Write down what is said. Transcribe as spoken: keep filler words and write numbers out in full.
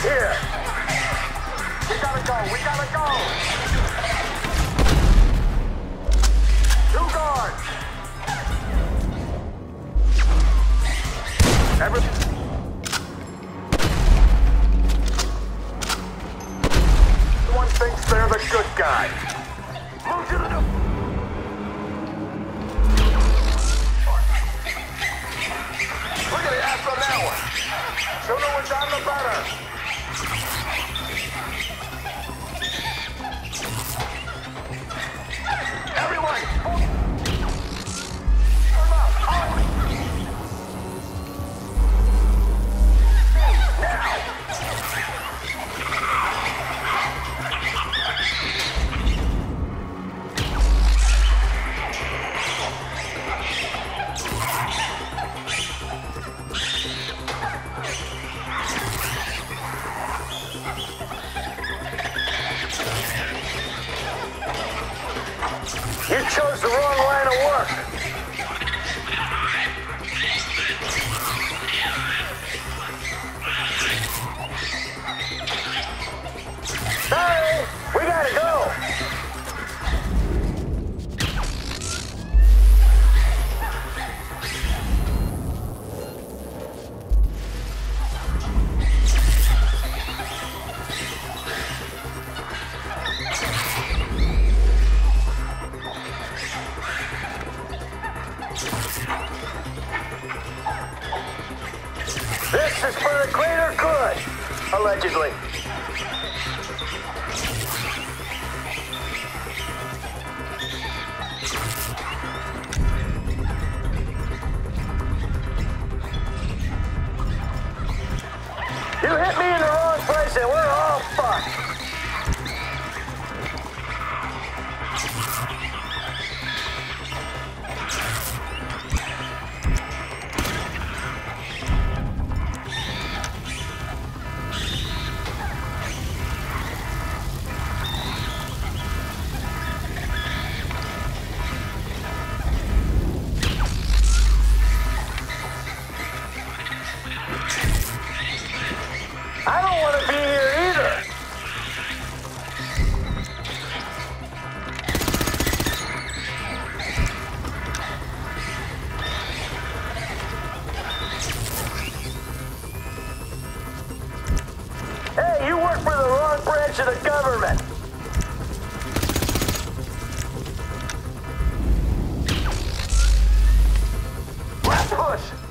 Here. We gotta go. We gotta go. Two guards. Every Everyone thinks they're the good guy. Move to the door. Look at the ass on that one. Sooner we're done, the better. Everyone! Turn up! Oh. Now! You chose the wrong line of work. Sorry, we gotta go. This is for the greater good, allegedly. You hit me in the wrong place and we're all fucked. I don't want to be here either. Hey, you work for the wrong branch of the government. Let's push.